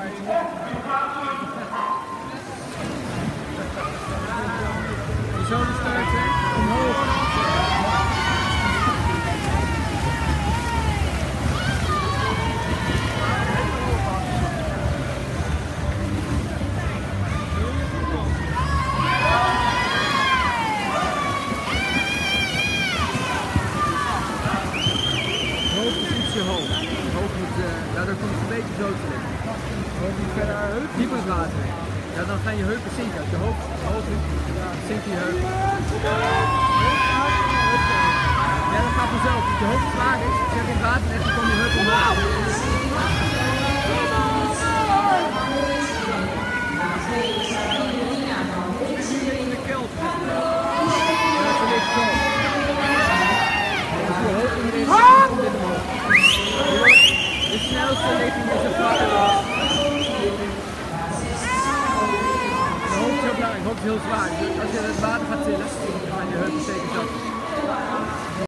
Die zolen sterkte omhoog. Daardoor komt het een beetje zo te liggen. Dieper het water. Ja, dan gaan je heupen zinken. Als je hoofd zinkt je heup. Ja, dat gaat vanzelf. Als je hoofd zwaar is, zet je in het water en dan komt je heup omhoog. In de keel. Ja, zo ligt zo. Als je hoofd in de komt dit omhoog. De snelste ligging is een vlakke was. De hoofd is heel belangrijk, de hoofd is heel zwaar. Dus als je het water gaat tillen,